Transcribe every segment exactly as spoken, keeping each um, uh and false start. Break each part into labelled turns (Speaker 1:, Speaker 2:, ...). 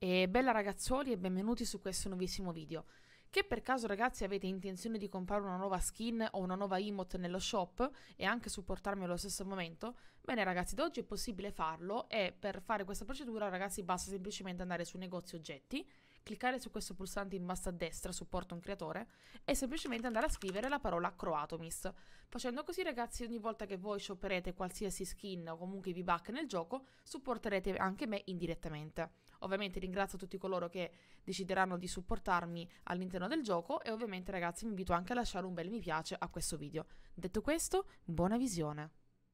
Speaker 1: E bella ragazzoli e benvenuti su questo nuovissimo video. Che per caso ragazzi avete intenzione di comprare una nuova skin o una nuova emote nello shop e anche supportarmi allo stesso momento? Bene ragazzi, da oggi è possibile farlo e per fare questa procedura ragazzi basta semplicemente andare su negozi oggetti, cliccare su questo pulsante in basso a destra, supporta un creatore, e semplicemente andare a scrivere la parola Croatomis. Facendo così ragazzi ogni volta che voi shopperete qualsiasi skin o comunque V-Buck nel gioco, supporterete anche me indirettamente. Ovviamente ringrazio tutti coloro che decideranno di supportarmi all'interno del gioco e ovviamente ragazzi vi invito anche a lasciare un bel mi piace a questo video. Detto questo, buona visione!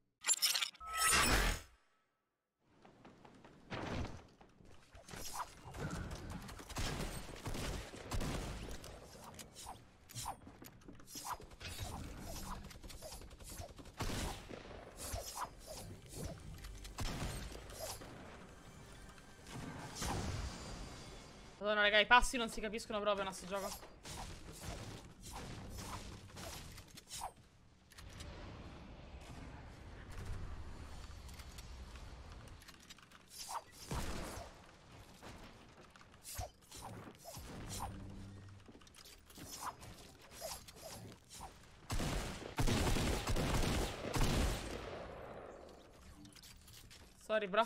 Speaker 1: Madonna raga, i passi non si capiscono proprio in questo gioco. Sorry bro.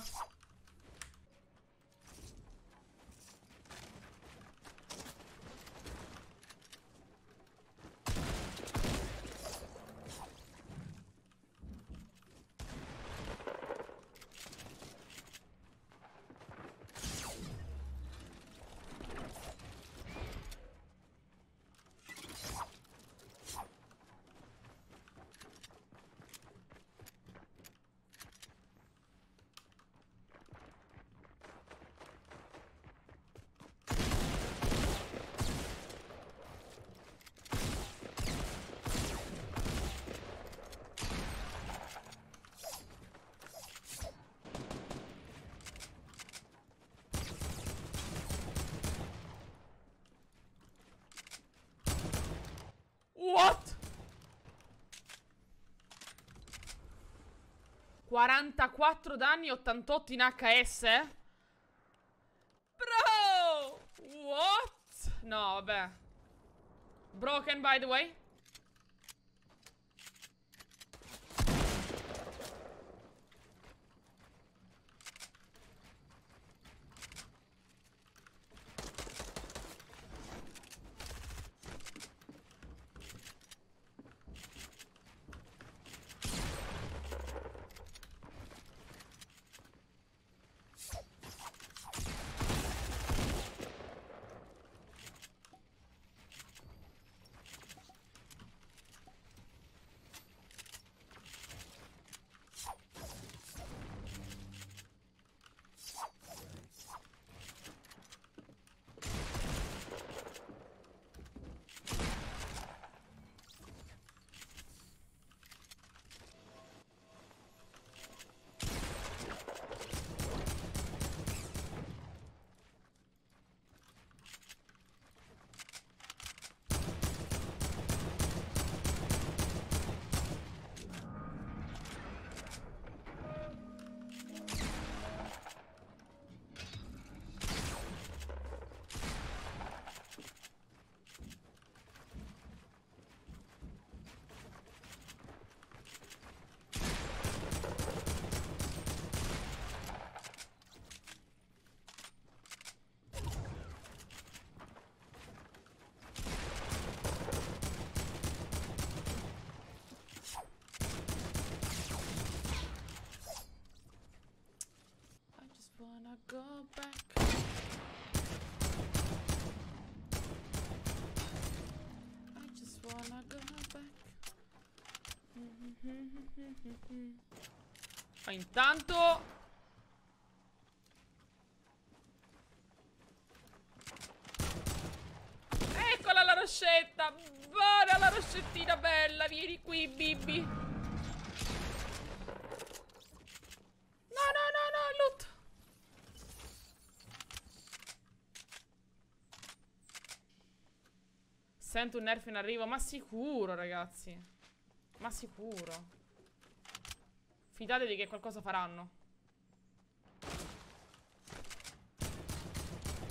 Speaker 1: What? quarantaquattro danni, ottantotto in H S? Bro! What? No, vabbè. Broken, by the way. Wanna go back. I just wanna go back. Ma intanto eccola la roscetta. Buona la roscettina bella. Vieni qui Bibi. Sento un nerf in arrivo, ma sicuro ragazzi. Ma sicuro. Fidatevi che qualcosa faranno.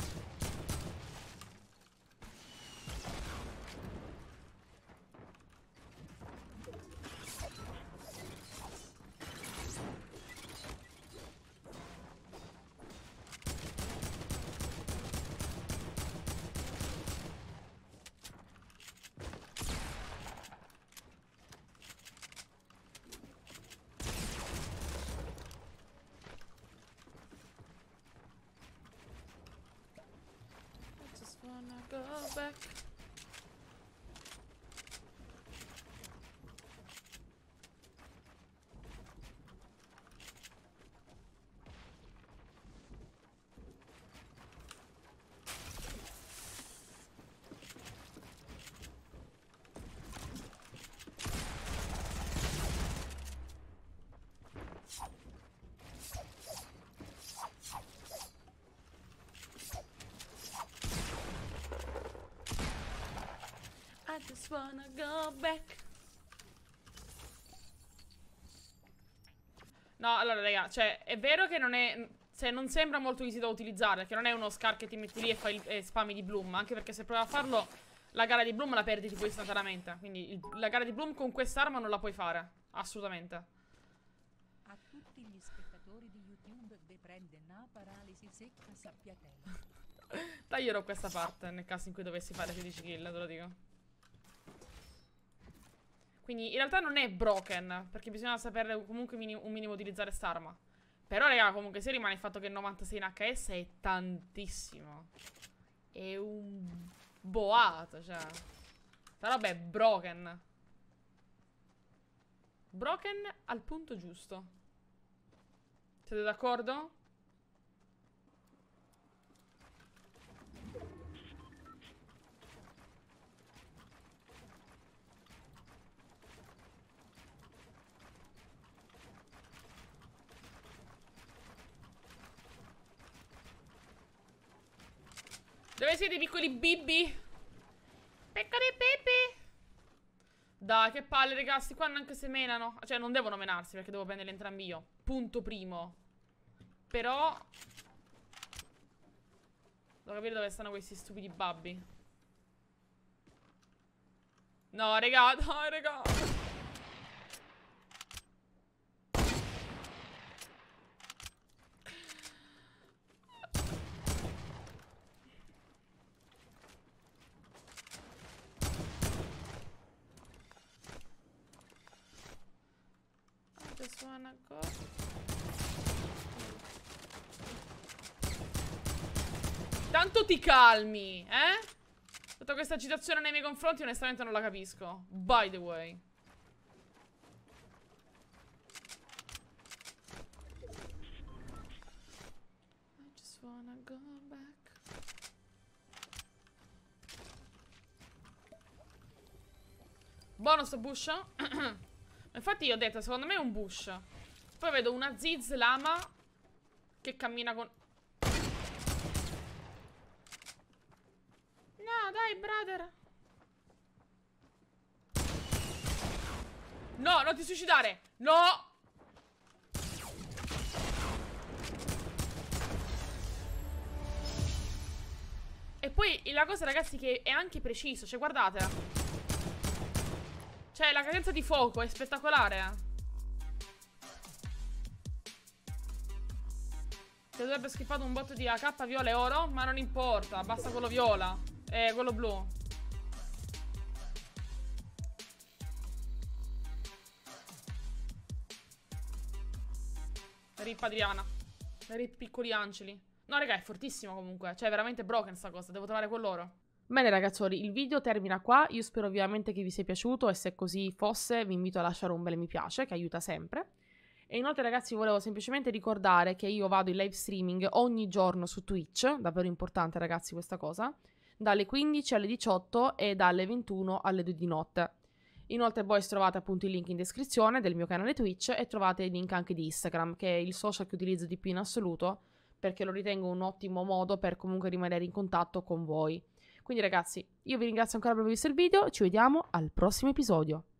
Speaker 1: just wanna go back. No, allora raga, cioè, è vero che non è... Cioè, non sembra molto easy da utilizzare, perché non è uno scar che ti metti lì e fai il, e spammi di Bloom. Anche perché se provi a farlo, la gara di Bloom la perdi tipo istantaneamente. Quindi il, la gara di Bloom con quest'arma non la puoi fare. Assolutamente.
Speaker 2: A tutti gli spettatori di YouTube ve prende una paralisi secca sappiatela.
Speaker 1: Taglierò questa parte nel caso in cui dovessi fare sedici kill, te lo dico. Quindi in realtà non è broken, perché bisogna sapere comunque mini un minimo utilizzare st'arma. Però raga, comunque se rimane il fatto che novantasei in H S è tantissimo. È un boato, cioè. Sta roba è broken. Broken al punto giusto. Siete d'accordo? Dove siete piccoli bibbi? Piccoli bibbi. Dai, che palle, ragazzi. Qua neanche se menano. Cioè, non devono menarsi perché devo prenderli entrambi io. Punto primo. Però devo capire dove stanno questi stupidi babbi. No, raga, no, raga. Tanto ti calmi, eh? Tutta questa agitazione nei miei confronti onestamente non la capisco. By the way. I just wanna go back. Buono sto bush. Infatti io ho detto, secondo me è un bush. Poi vedo una Ziz lama che cammina con... No, dai, brother. No, non ti suicidare. No. E poi la cosa, ragazzi, che è anche preciso. Cioè, guardate. Cioè, la cadenza di fuoco è spettacolare. Ti dovrebbe schiffato un botto di A K viola e oro. Ma non importa, basta quello viola. Eh, quello blu. Rip Adriana. Rip piccoli angeli. No, raga, è fortissimo comunque. Cioè, è veramente broken sta cosa. Devo trovare quell'oro. Bene ragazzoli, il video termina qua. Io spero ovviamente che vi sia piaciuto e se così fosse vi invito a lasciare un bel mi piace, che aiuta sempre. E inoltre ragazzi volevo semplicemente ricordare che io vado in live streaming ogni giorno su Twitch, davvero importante ragazzi questa cosa, dalle quindici alle diciotto e dalle ventuno alle due di notte. Inoltre voi trovate appunto il link in descrizione del mio canale Twitch e trovate il link anche di Instagram, che è il social che utilizzo di più in assoluto, perché lo ritengo un ottimo modo per comunque rimanere in contatto con voi. Quindi ragazzi, io vi ringrazio ancora per aver visto il video, ci vediamo al prossimo episodio.